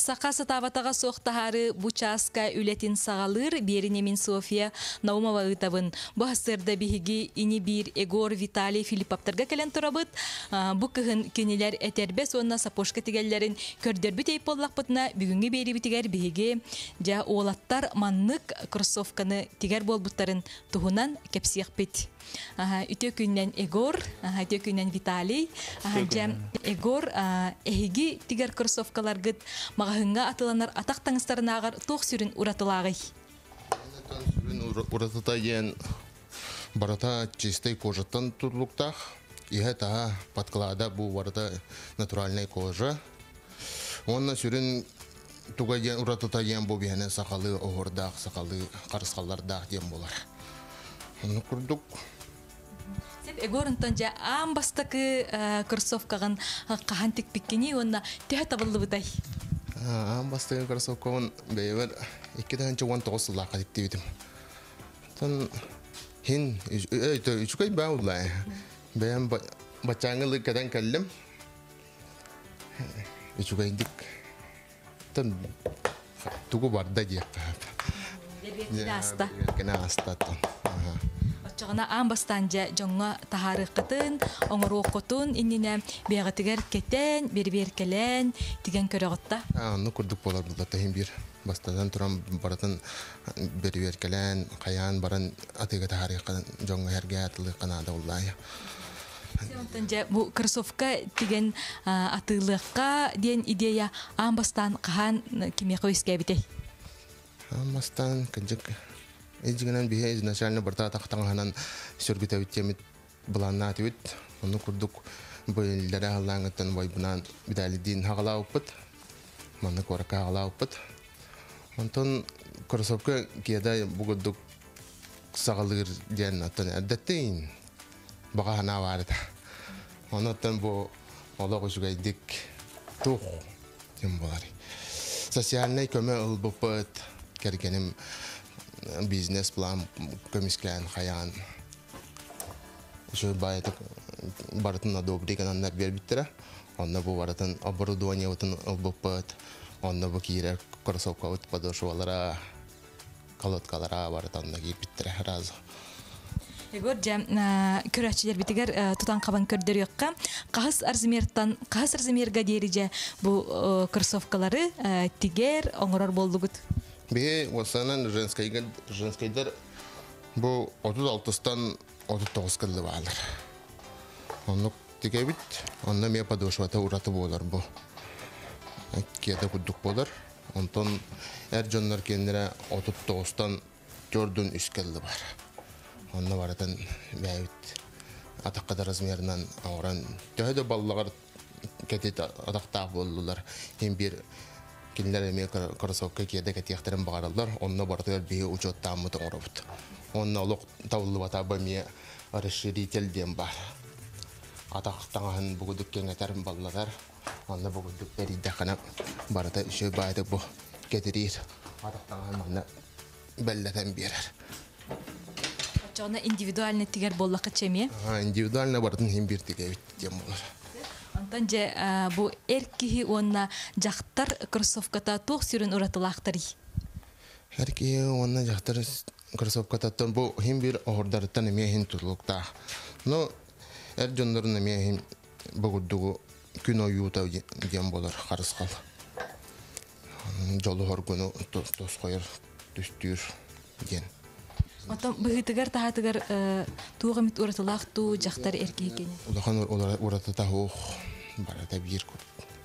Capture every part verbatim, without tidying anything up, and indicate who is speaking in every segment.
Speaker 1: Ақсақа сатаватаға соқтахары бучаска үлетин сағалыр берінемін София Наумова ұтабын. Бұ хастырда бігігі ині бір Егор Виталий Филипповтарға кәлін тұрабыт. Бұ кығын кенелер әтербес онна сапошка тегелерін көрдербі тейп боллақ бұтына бүгінгі бері бітігер бігігі жа олаттар маннық кроссовканы тегер бол бұттарын тұғынан кәпсияқ бет. Үте күннен Егор, үте күннен Виталий, Егор әйгі тигер кроссовкалар гыд мағahыңға атыланар атақ таңыстарын ағар тоқ сүрін ұратылағы.
Speaker 2: Сүрін ұратыта ен барата чистой кожаттан тұрлықтақ. Иға таға паткалада бұл барата натуральный кожа. Онна сүрін туға ен ұратыта ен бұл бейіне сақалы оғырдақ, сақалы қарысқалардақ дем болар. Оны күрдік.
Speaker 1: Егорынтан жа аң бастакы кроссовкаған қахан тек беккені, онна тәе табылды бұтай?
Speaker 2: Аң бастакы кроссовкаған бәйбір екі дәнчі он тоғыз сыллаққа деп дейдім. Тан хин, үшікай бәуылай. Бәйім бачаңылы кәден кәлім. Үшікай дік. Тан тұғы барда дейіп.
Speaker 1: Дербекені аста.
Speaker 2: Дербекені аста.
Speaker 1: Чағына аң бастан жа жоңға тахары қытын, оңыру қотын, инніне бейға тігер кеттен, бер-бер кәлен, тіген көрі ғытта?
Speaker 2: Оны күрдік болар бұлда тәйін бір. Бастадан тұрам баратын бер-бер кәлен, қаян баран атыға тахары жоңға әрге атылы қанады олай.
Speaker 1: Сеонтан жа бұл кроссовка тіген атылыққа ден идея аң бастан қаған кеме қойыске бітей?
Speaker 2: Аң бастан кәнжік. Эжигенен бие изначально барта тактаңганан сөргүтө үтемит буланна атыбыт. Оны курдук бөйлөрө аллаңыттан бойбунан бидалидин хагалауппыт. Маны корка хагалауппыт. Онтон кроссовка кеда бугудук сагалыр ден аттан аддаттын. Бага хана барыта. Онотон бу ологушугай дик тух дем болары. Социальный көмө ылбыппыт. Кергеним бизнес план комиссиян хаян. Şu bayat baratın adobri kananlar berbittere. Onda bu baratın оборудование отын албапат. Onda bu kire кроссовка от подошвалара колодкалара баратанда кирбитtere разы.
Speaker 1: Егор жа көрәчилер битигер тутан кабан көрдөр якка кахыс арзмерттан кахыс арзмерга дерije bu кроссовкалары тигер оңорор болдугут.
Speaker 2: Бе осанан женскайга женскайдар бу отуз алтыстан отуз тогуз кылды балар. Оны тигебит, онда ме подошвата ураты болар бу. Кеде кудук болар. Онтон эр жоннор кендере отуз тогузтан төрдүн үч кылды бар. Онда баратын бәйбит атакка размеринен авыран төһөдө баллагар кетет атактак болдулар. Эң бир кинлер эме кроссовка киеде кетияктерин багаралар. Онна бартыр бие учоттамы тоңробут. Онна лок тавлы бата бами расширитель дем бар. Атактаган бугудук кеңетерин баллар. Онна бугудук бериде кана барата үшө байды бу кетирир. Атактаган мана беллетен берер.
Speaker 1: Жана индивидуальный тигер боллакка чеме?
Speaker 2: А, индивидуально бартын хим бир тигебит дем болар.
Speaker 1: Антан же бу эркихи онна жактар кроссовката тоқ сүрін уратылақтыры?
Speaker 2: Эркихи онна жактар кроссовката бу хим бир ордартан эме хин тулукта. Но эр жондорун эме хин бугудугу күн оюута дем болар карыскал. Жолу хоргуну тос койор түстүр ген.
Speaker 1: Отон быгытыгар тахатыгар тугамит уратылакту жактар эркихи кене.
Speaker 2: Улахан уратыта хох барата бир кут.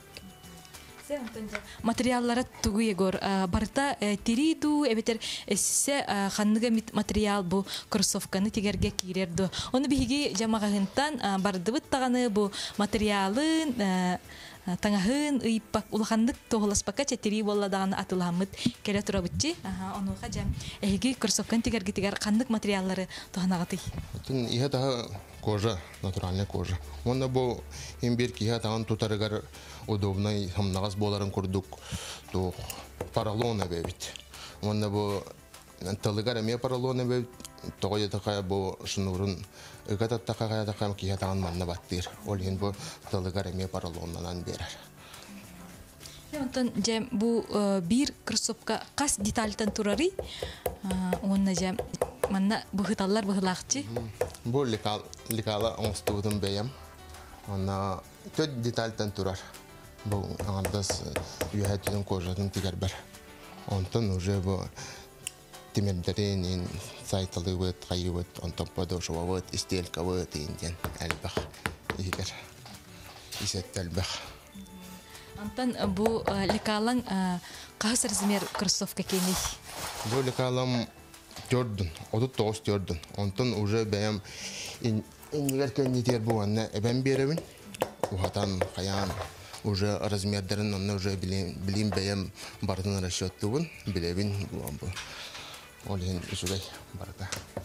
Speaker 1: Материаллары тугу Егор барта тириду эбетер эссе ханныга материал бу кроссовканы тигерге кирерду. Оны биги жамагынтан бардыбыт таганы бу материалын таңахын ыйппак улахандык тоголаспакка четири болладаган атыламыт келе турабытчы. Аха, онуга жам эги кроссовканы тигерге тигер кандык материаллары тоханагаты.
Speaker 2: Тун иһа та кожа, натуральная кожа. Онда бу имбир киһа таган тутарыгар удобный хамнагас боларын курдук. То поролон эбит. Онда бу талыгар эме поролон эбит. Тогой такая бу шнурун ыгата такая такая киһа таган манна баттыр. Ол ен бу талыгар эме поролоннан берер.
Speaker 1: Онтон же бу бир кроссовка кас детальтан турары. Онна же манна бухыталлар бухылакчы.
Speaker 2: Бу лекал лекала онстудун беям. Она төт детальтан турар. Бу аңардас юхатын кожатын тигербер. Онтон уже бу тимердерин сайталы вот кайвот онтон подошва вот истелька вот инден албах игер. Исет албах.
Speaker 1: Антон бу лекалаң кас размер кроссовка кени.
Speaker 2: Бу лекалам Jordan, otuz dokuz Jordan. Ondan уже benim инверкен нетер бу анна эбен беребин. Ухатан каян уже размердерин анна уже билим билим беем бардын расчёттубун, билебин бу. Олен ишугай барда.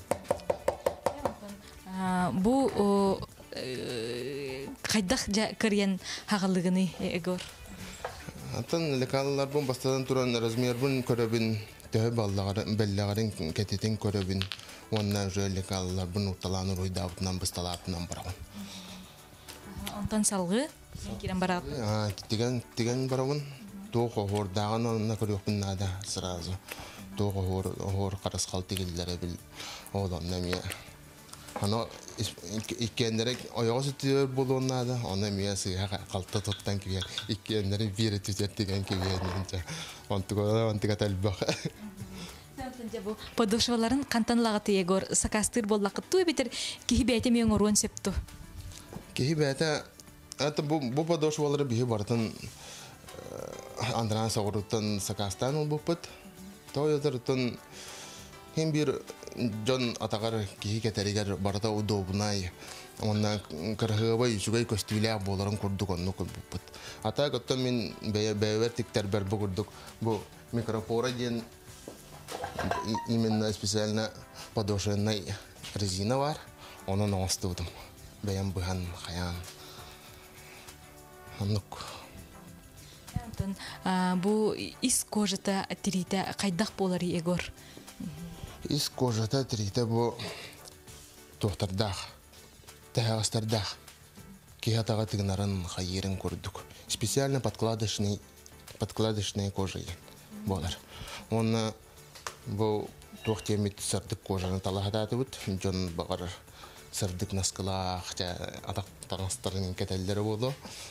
Speaker 1: Бу кайдах жа кырыян хагалыгыны эгор.
Speaker 2: Антон лекаллар бу бастадан туран размер бун көрөбүн. Төһө балларын белләгәрен кететен көрөбүн. Оннан жөле каллар бу нукталаны ройдабытынан бысталатынан барабын.
Speaker 1: Онтан салгы кирен барат.
Speaker 2: А, тиген тиген барабын. Тоғы хордаган онна көрөкүн нада сразу. Тоғы хор хор караскал тигилләре бил. Одан неме. Аны иккендерек аягы тиер болоннада, аны мия сыга калта тоттан киген. Иккендерек бире титер деген киген. Онтуга онтуга талбак.
Speaker 1: Подошваларын кантанлагы егор сакастыр боллакыттуу битер кихибете мен орон септу.
Speaker 2: Кихибете ата бу бу подошвалары бихи бартын андран сагырыттан сакастан ул буппут. Тоyotыртын hem bir John атагар кихи кетеригер барда удобнай. Онна кыргыбай жүгөй көстүлө боларын курдук онну курдук. Ата готтон мен бевер тиктер бер бугурдук. Бу микропора ден именно специально подошвенная резина бар. Оны ностудум. Беям быган хаян. Анук.
Speaker 1: Бу из кожата тирита кайдак болар егор.
Speaker 2: Из кожата тирита бу тохтардах. Тагастардах. Кихатага тигнарын хайырын көрдүк. Специально подкладочный подкладочная кожа болар. Он бу тохтемит сырдык кожаны талахататы бут. Жон багар сырдык наскылах, атак тагастарын кетелдери болду.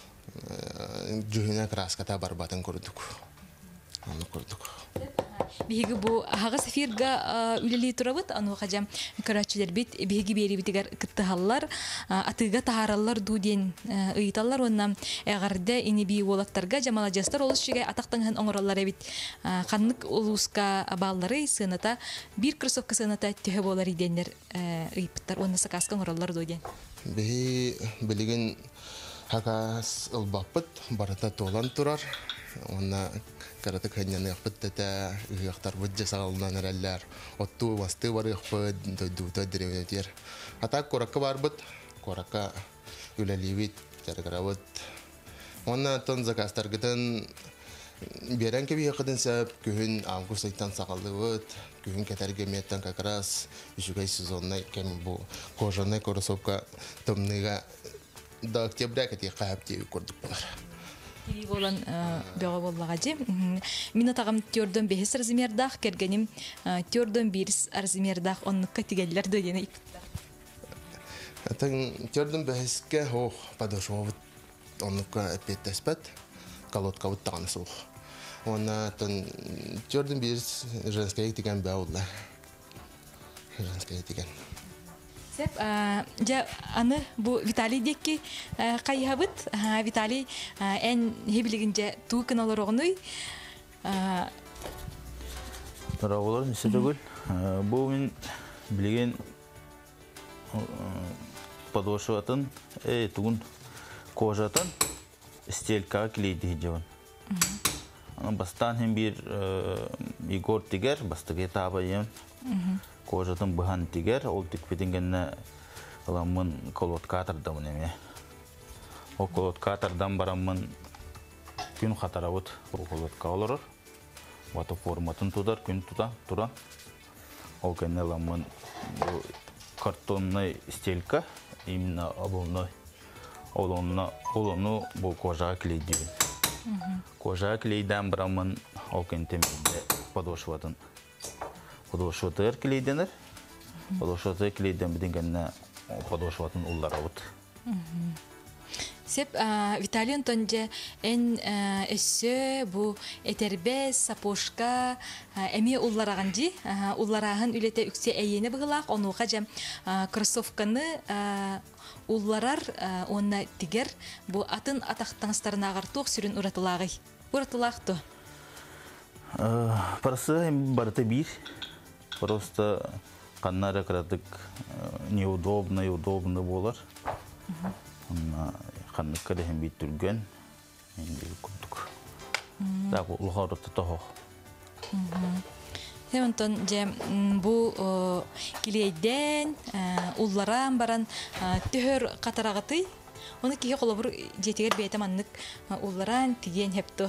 Speaker 2: Жүхүнө краската барбатын көрдүк. Аны көрдүк.
Speaker 1: Биги бу ага сефирга үлели турабыт аны кажам карачылар бит биги бери битигер кыттыгаллар атыга таараллар дуден ыйталлар оннан эгарде ини би болаттарга жамала жастар олушчуга атактан оңороллар бит каннык улуска баллары сыната бир кроссовка сыната төһө болар иденнер ыйпыттар онна сакаскан оңороллар дуден
Speaker 2: би билеген хакас ылбаппыт барата толан турар онна карата кanyаны япыттата ыяктар быджа сагалынан эреллер отту басты барыппыт дута дереветер ата коракка барбыт коракка үлелибит жаргарабыт онна тон закастаргытын берен кеби якыдын сәп күн август айттан сагалыбыт күн кетерге меттен как раз үчүгай сезонна кем бу кожаный кроссовка томныга до октября кети капти көрдүк булар.
Speaker 1: Кири болан бега боллага же. Мин атагам төрдөн бес размердах кергеним төрдөн бир размердах оннукка тигеллер дегени ипта.
Speaker 2: Атан төрдөн беске хо подошва оннукка эпетеспет колодка вот танцух. Он тон төрдөн бир женская тиген баулла. Женская тиген.
Speaker 1: Сеп, жа аны бу Виталий декки кайябыт. Виталий эн хебилигинже туукын алар огнуй.
Speaker 3: Тарагылар нисетегүл. Бу мен билген подошватын, э тугун кожатын стелька клейди жабан. Бастан hem bir Igor Tiger bastıge tabayım. Кожатын быхан тигер, ол тикпетингенне аламын колотка атардамын эме. Ол колотка атардан барамын күн хатарабыт ол колотка олорор. Вата форматын тудар, күн тута, тура. Ол кенне аламын картонный стелька, именно обувной. Олонна, олону бұл кожаға клейдейбін. Кожа клейден брамын олкен темелде подошватын. Подошватыр клейденер. Подошватыр клейден биденгенне подошватын уллара вот.
Speaker 1: Сеп Виталий Антонже эн эссе бу этербес сапошка эми уллараганжи улларагын үлете үксе эйене быгылак онуга жам кроссовканы улларар онна тигер бу атын атактаңстарына агартук сүрүн уратылагы уратылакты.
Speaker 3: Парасы барыты бир. Просто каннары крадык неудобно и удобно болар. Ханны кадем бит түргөн. Энди курдук. Так улгарытты тохо.
Speaker 1: Хемантон же бу килейден улларан баран төхөр катарагыты. Оны кие колобур жетигер бетем аннык улларан тиген хепто.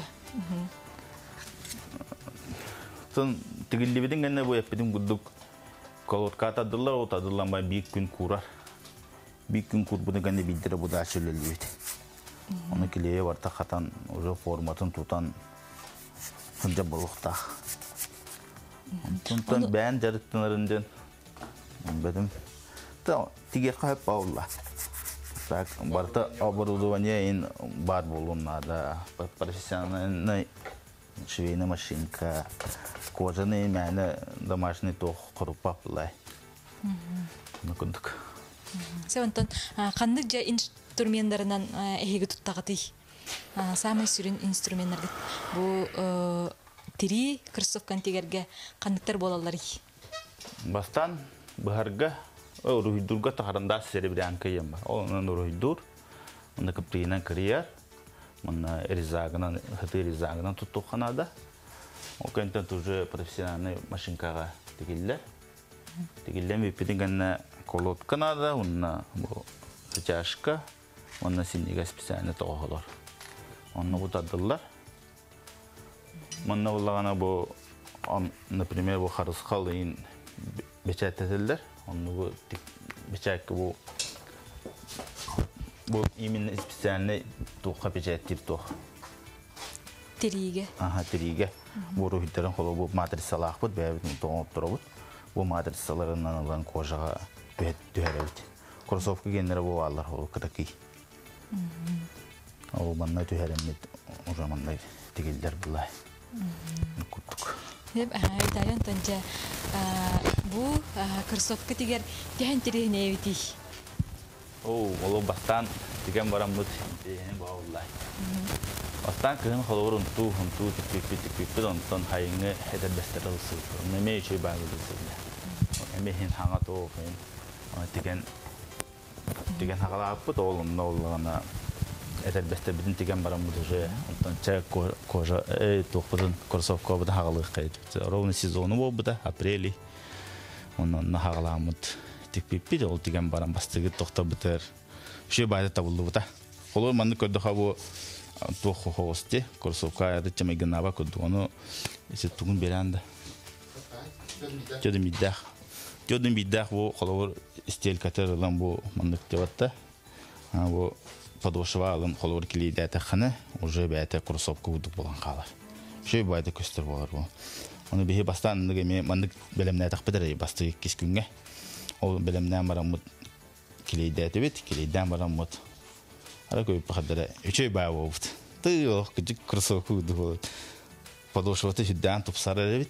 Speaker 3: Сон тигиллибидин генне бу эпидин курдук. Колотка тадылар, о тадыланбай бик күн курар. Бик күн курбуны генне биддире бу да чөлөлүбүт. Оны килее барта хатан уже форматын тутан сынжа болукта. Тунтан бән жарыктанарынден бедим. Та тигер кайып баула. Так барта оборудование ин бар болунада профессиональный швейная машинка, кожаные мяне домашний тох корупаплай. Накундук.
Speaker 1: Севантон кандык же инструменттарынан эһиги туттагыты. Самый сүрүн инструменттер бу тири кроссовкан тигерге кандыктар болалар.
Speaker 3: Бастан быһарга рухидурга тахарында серебрян кайым. Онун рухидур. Онда кыптыйнан кырыяр. Мына эризагынан, хаты эризагынан туттукханада. Окентен тоже профессиональный машинкага тигиллер. Тигиллер мепидингенне колотканада, онна бу чашка, онна синега специально тоголор. Онна бутадылар. Мына улагана бу, например, бу харыскалыйын бечаттетилер. Онна бу бечакка бу бу именно специальный тухка печаттир тух.
Speaker 1: Тириге.
Speaker 3: Ага, тириге. Бу рухиттерин холо бу матрицалах бут, бәбит тоңоп турабыт. Бу матрицаларынан алган кожага бет төһәрәбит. Кроссовка генере бу алар ол кытакый. Ол манна төһәрәмит уже мандай тигелдер булай. Куттук.
Speaker 1: Хеп айтайын тонча бу кроссовка тигер тәһән тирегенә бити.
Speaker 3: О, ол бастан деген барам мут эне баулай. Бастан кын холорун ту хун ту тик тик тик тик онтон хайыңы хедер бестерилси. Неме ичи багылсы. Эме хин ханга то fen. Деген деген хагалап бут олун нолгана эдер бестер бидин деген барам мут уже онтон чак кожа э тохпудун кроссовка буда хагалык кайт. Ровно сезону болбуда апрели. Онон хагаламыт пиппи ол деген барам бастыгы токтоп битер. Ше байда табылды бута. Олор манды көрдө хабу тохо хосте, кроссовка ады чемегнаба көрдө. Ону эсе тугун беранда. Жөдү миддах. Жөдү миддах бу холор стиль катерлан бу мандык деватта. А бу подошва алым холор килиде тахана уже байта кроссовка будук болгон калар. Ше байда көстөр болор бу. Ону бихи бастан неге мандык белемне такпыдыр бастыгы кискүнгө. Ол белемнән барамыт килейдә төбет, килейдән барамыт. Ара көйп хаддара, үчөй бай болбут. Ты ох, кичик кроссовка буду. Подошваты хүддән тупсар эбит.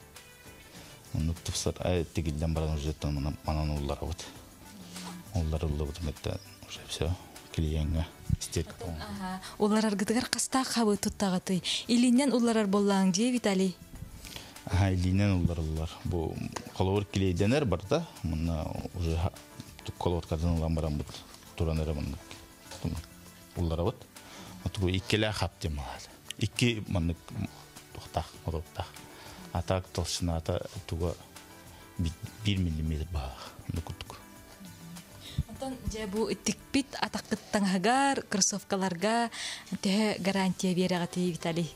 Speaker 3: Ону тупсар ай тигилдән барам уже тан манан уллар бут. Уллар уллар бут метта уже всё. Клиентга стек.
Speaker 1: Ага, уллар аргыдыгар каста хабы туттагыты. Илиннен уллар боллаң же Виталий.
Speaker 3: Ага, илиннен уллар уллар. Бу колор килейденер барда, мына уже колоткадан улам барам бут. Туранера мында. Уллар бут. Ату иккеле хап демалады. Икки мында токтак, токтак. Атак толшыната туга bir миллиметр баг. Нукуттук.
Speaker 1: Антон же бу тикпит атаккыттаңагар кроссовкаларга те гарантия берагати Виталий.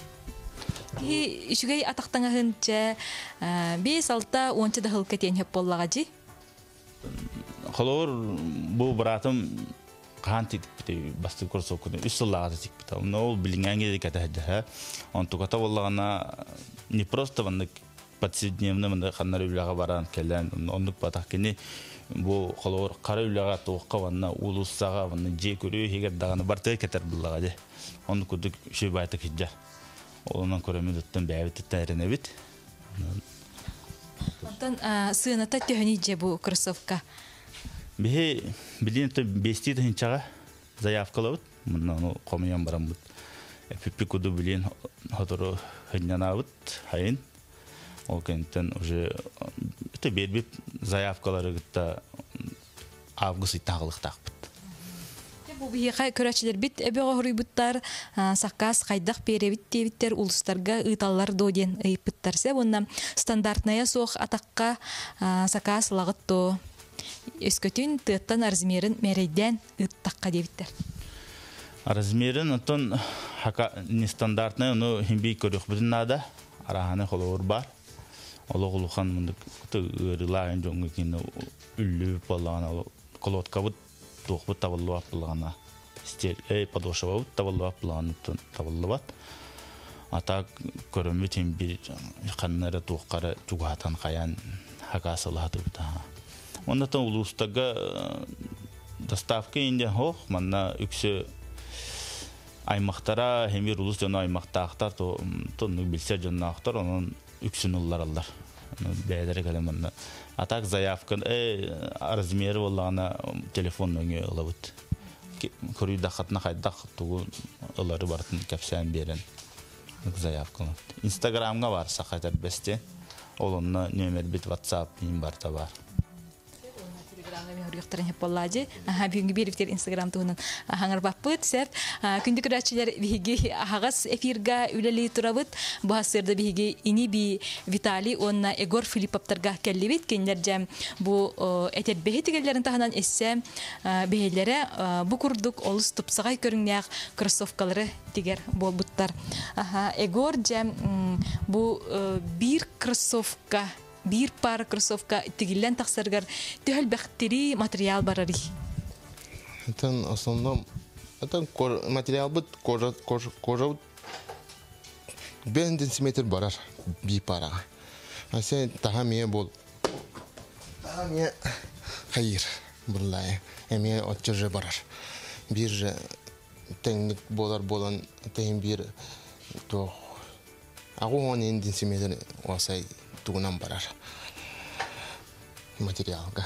Speaker 1: Ки ишүгей атактаңагынча бес алты онча да хылка тен хеп боллагажы.
Speaker 3: Холор бу братым Канти басты кроссовка үсэллага тикпита. Но билингэнге катаха. Он тугата воллагана не просто ваннык повседневно мында ханнар үлага баран келен оннук батаккени бу холор кара үлага тоокка ванна улуссага ванна же көрүү хегер даганы барты кетер буллага де. Он кудук шибайта киджа. Онан көрөмөдөттөн бәбит тәренебит.
Speaker 1: Онтон сыыната төһөни же бу кроссовка.
Speaker 3: Бе билинте бести тынчага заявкалабыт. Мына комуян барамбыт. Пипи куду билин хоторо хынянабыт хайын. Ол кенттен уже это бербип заявкалары гытта август итагылык такпыт.
Speaker 1: Бу бийга көрөчүлөр бит эбеге хоруйбуттар саккас кайдак беребит дебиттер улустарга ыйталлар доден ыйпыттарса онна стандартная сох атакка саккас лагытто өскөтүн тыттан размерин мерейден ыттакка дебиттер.
Speaker 3: Размерин отон хака нестандартная, но химби көрөкбүтүн нада араханы холор бар. Олоғылуқан мұндық ұрылайын жоңғы кені үлі болағана колотқа бұд тоқ бұд табылы бап болағана стел әй подошыва бұд табылы бап болағаны табылы бат. Атақ көрімі тембі қаннары тоққары жүгатан қаян хақасылы хаты бұд. Ондатан ұлыстағы доставка енді хоқ, манна үксі аймақтара, хемер ұлыс жоны аймақтақтар, тонны білсе жоны ақтар, оның үксүнүллар аллар. Бәдәре калеманна. Атак заявкан э размеры боллагана телефон өңө алабыт. Көрүдө хатна кайдак тугу алары бартын капсан берен. Заявкан. Инстаграмга бар сакатар бесте. Олонна номер бит WhatsApp ин барта бар.
Speaker 1: Юктарын поллади. Аха бүгүнкү бериптер Instagram туунан хаңар баппыт сер. Күндү көрөчүлөр биги агас эфирга үлели турабыт. Бу асырда биги ини би Виталий онна Егор Филипповтарга келлибит. Кендер жам бу этер бехетигелерин таханан эссе бехелере бу курдук олус тупсагай көрүнгөк кроссовкалары тигер болбуттар. Аха Егор жам бу бир кроссовка bir par кроссовка тигилен таксаргар төхөл бактери материал барари.
Speaker 2: Это в основном это материал бит кожа кожа кожа бен сантиметр барар би пара. А сен тахаме бол. Тахаме хайыр буллай. Эме отчеже барар. Бир же теңник болар болан тем бир то агуон сантиметр осай тугунан барар материалга.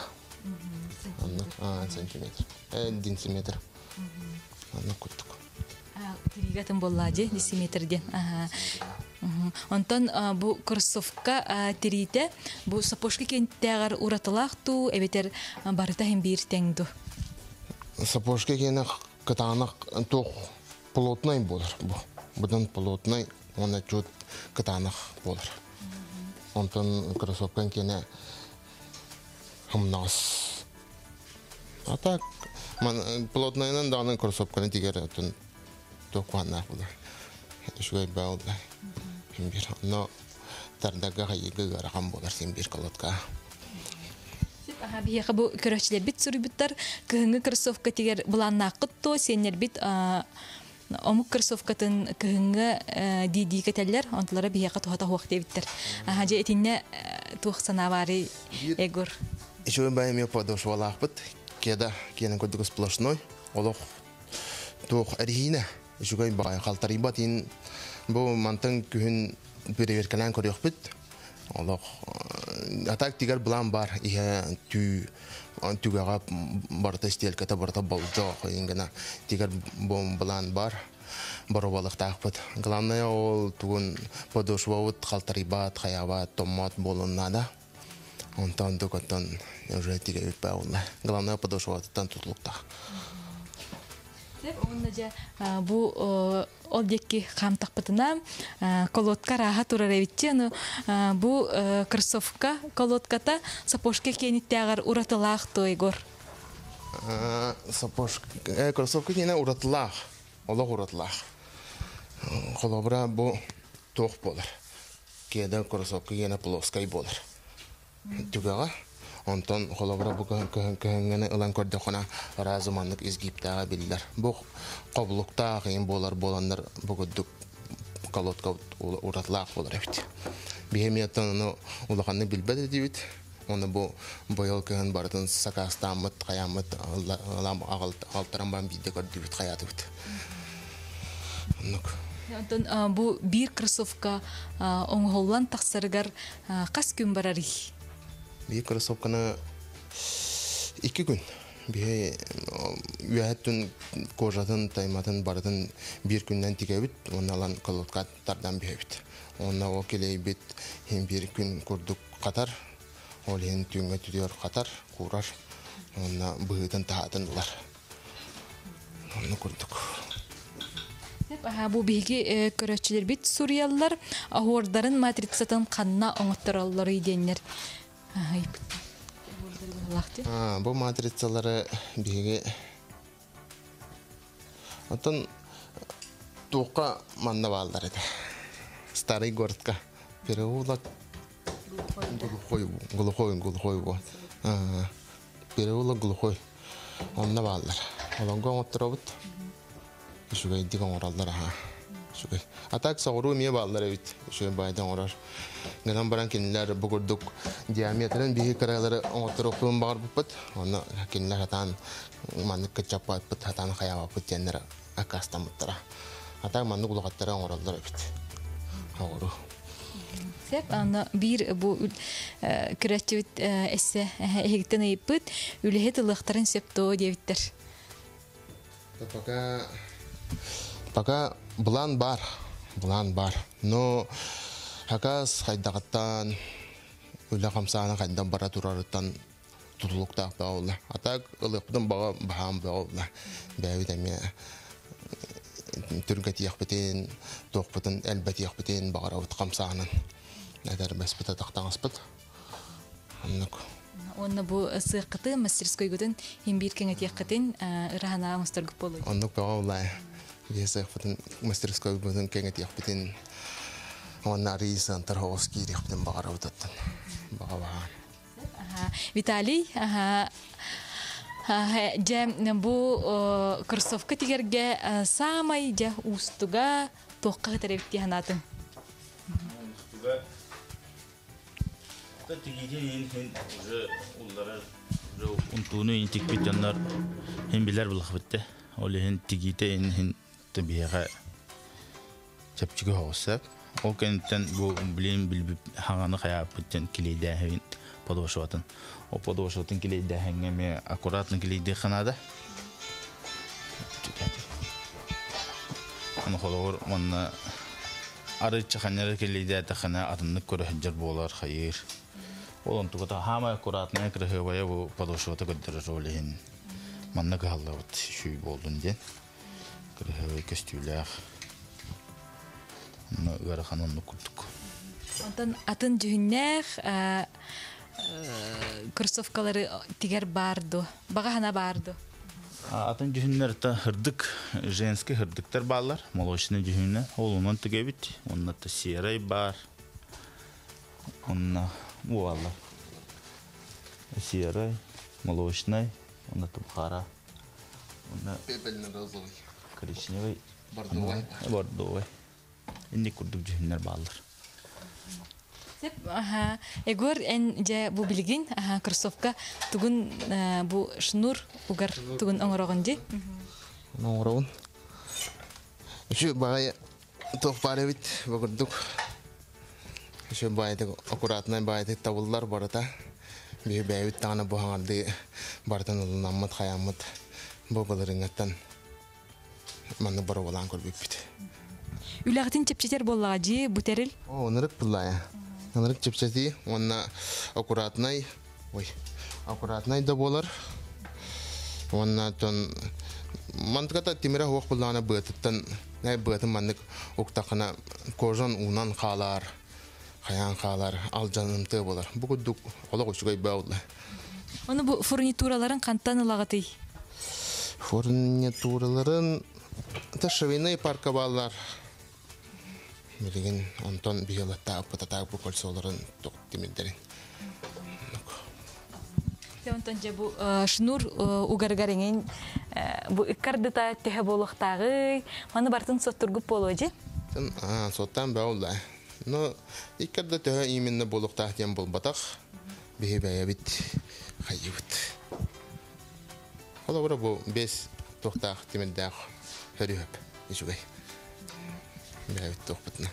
Speaker 2: А сантиметр. один сантиметр. Аны куттук.
Speaker 1: А тиригатын боллади сантиметрден. Ага. Онтон бу кроссовка тирите бу сапожки кенттегар уратылакту эбетер барыта хем бир теңду.
Speaker 2: Сапожки кене катанак тох плотный болар бу. Будан плотный, он чуть катанак болар. Онтон кроссовкан кене хамнас. А так ман плотныйнан даны кроссовканы тигер отын токванна булар. Шугай баулда. Бир но тардага хайыгы гараган болар сен бир колотка.
Speaker 1: Аха бияка бу көрөчүлөр бит сурубуттар кыгыңы кроссовка тигер буланнакытто сенер бит омук кроссовкатын кыгыңы диди кетелер онтолары бияка тухата хуак дебиттер. Аха же этинне тухсана бары Егор.
Speaker 2: Еще баем я подошва лахпыт. Кеда кенен көдүк сплошной. Олох тух оригина. Еще гай бай халтари батин бу мантын күн переверкалан көрөкпүт. Олох атак тигер блан бар. Я ту антугага барта стелката барта болжо ингена тигер бом блан бар. Барабалык тақпыт. Главное ол тугун подошва вот халтари бат, хаябат, томат болуннада. Онтан докотан уже тигер пауна. Главное подошва тан тутлукта.
Speaker 1: Оннажа бу олдекки хамтакпытына колотка раха тураревитте но бу кроссовка колотката сапожка кениттягар уратылах то Егор.
Speaker 2: Сапожка кроссовка кена уратылах. Олог уратылах. Холобра бу тох болар. Кеда кроссовка кена плоскай болар. Тугага Ondan холобра bu köhüngene ılan kördekona razımanlık izgiptağa bilirler. Bu qoblukta kıyın bolar bolanlar bu güddük kalotka uğratlaq bolar evet. Bihemiyattan onu ulaqanını bilbedi deyit. Onu bu boyal köhün barıdın sakastamıt, kayamıt, ağaltaran ban bilde gördüğüt hayatı bit.
Speaker 1: Ondan bu bir kırısofka oңholлан тақсарыгар қас күн барары?
Speaker 2: Bir kırısofkana iki gün. Bir üyetün koşatın, taymatın, barıdın bir günden tike bit. Ondan kalotkatlardan bir bit. Ondan o keley bit. Hem bir gün kurduk Katar. Olehin tüngü tüdüyor Katar, kurar. Ondan bıhıdın tahatındılar. Onu kurduk.
Speaker 1: Bu bilgi köröççüler bit Suriyaliler ahordların matritsatan kanna oңoттараллары денер.
Speaker 2: Bu matritsaları bilgi Ondan tuğqa manna bağlılar edi. Старый городка. Переулок Глухой, глухой, глухой bu. Переулок глухой. Onunla bağlılar. Olan goň oturabıt. Şugay digan orallar ha. Şugay. Atak sağuru miye bağlılar evet. Şugay baydan orar. Gınan baran kinler bugurduk. Cemiyetlerin bir karaları oturupluğun bağır buput. Onu kinler hatan manlık kıçap buput. Hatan kayama buput jenler akastan butlara. Atak manlık ulaqatlara orallar evet. Sağuru.
Speaker 1: Sep ana bir bu kreativit esse ehigten ayıpıt ülehet ılıqtарын septo debitler.
Speaker 2: Пока пока план бар. План бар. Но хакас хайдагаттан үле камсаны хайдан бара турарыттан тутулуктак баулла. Атак ылыктын бага баам баулла. Бәби деме түргәт яхбетен, токпытын әлбәт яхбетен багарабыт камсанын. Надар баспыта тактаңыспыт. Аннык.
Speaker 1: Онна бу сыйкыты мастерской гүден хим бир кеңет якытын ырахана мастер гүп болой.
Speaker 2: Аннык баулла. Весе фотон мастерской гүден кеңет яхбетен онна рейсан Тарховский яхбетен багарабыт. Бага.
Speaker 1: Виталий, ага. Же бу кроссовка тигерге самай же устуга тоққа тарепти ханатын.
Speaker 3: Устуга та тигиден ен уже уллары уже унтуну интик битяннар хем билер булах битте. Ол ен тигите ен хен табига чапчыга хосап. Ол кенттен бу билем билбип хаганы хаяп биттен килейде хен подошватын. О подошватын килейде хенгеме аккуратно килейде ханада. Аны холор манна ары чаханнар килейде тахана атынны көрөһҗөр болар хайыр. Олон тугата хама аккуратно кырыгыбая бу подошваты көддөрөр олен. Манна галлабыт шүй болдун ден. Кырыгыбай көстүләр. Аны гараханны курдук.
Speaker 1: Антан атын жүннәр кроссовкалары тигер барды. Багана барды.
Speaker 3: Атын жүннәртә хырдык, женский хырдыктар баллар, молочный жүннәр. Ол унан тигәбит, онна та серый бар. Онна буалла. Серый, молочный, онна та бухара. Онна
Speaker 2: пепельный розовый.
Speaker 3: Коричневый,
Speaker 2: Бордовый.
Speaker 3: Бордовый. Инде курдук жүннәр баллар.
Speaker 1: Сеп, аха, эгор эн же бу билгин, аха, кроссовка тугун бу шнур угар тугун оңорогон же.
Speaker 2: Оңорогон. Şu bagay tok parevit bagurduk. Şu bayda akkuratna bayda tavullar barata. Bir bayvit tane bu hangardı baratan olunammat hayammat. Bu balarıngatan manı bara olan korbipit.
Speaker 1: Үләгтин чепчетер боллагы бутерил.
Speaker 2: О, нырык булая. Нырык чепчети, онна аккуратнай. Ой. Аккуратнай да болар. Онна тон мантыката тимира хуак булана бытыттан, най бытын мандык уктакына кожон унан халар, хаян халар, алжанымты болар. Бу кудук олак учугай баулла.
Speaker 1: Оны бу фурнитураларын кантан ылагыты?
Speaker 2: Фурнитураларын ташавиный парка баллар. Билген Антон бигелатта апатата бу колсоларын токтимидерин.
Speaker 1: Тонтон же бу шнур угаргареңен бу иккардыта төһө болохтагы маны бартын соттургуп боложи.
Speaker 2: А, соттан баулда. Но иккарда төһө именно болохтаах тем болбатак. Бехебая бит хайыбыт. Холовра бу бес тохтаах темелдах хөрүп ишугай. Бәбит тохпытна.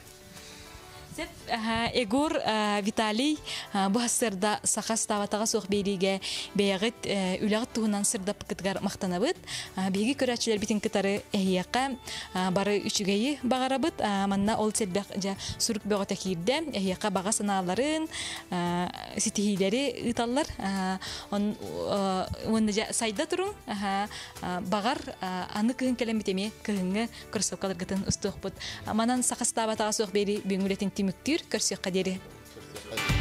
Speaker 1: Егор Виталий бу сырда сахас таватага сох бериге беягыт үлөгөт туунан сырдап кытгар мактанабыт. Биги көрәчләр битин кытары эһиякка бары үчүгәйи багарабыт. Манна ол селбек жа сүрүк бөгөтө кирде. Эһиякка бага санааларын ситихилери ыталлар. Он онда жа сайда турун. Багар аны кыын келемитеме кыыңы кроссовкалар гытын устук бут. Манан сахас таватага сох бери бүңүлетин мүктүр көрсөк кадери.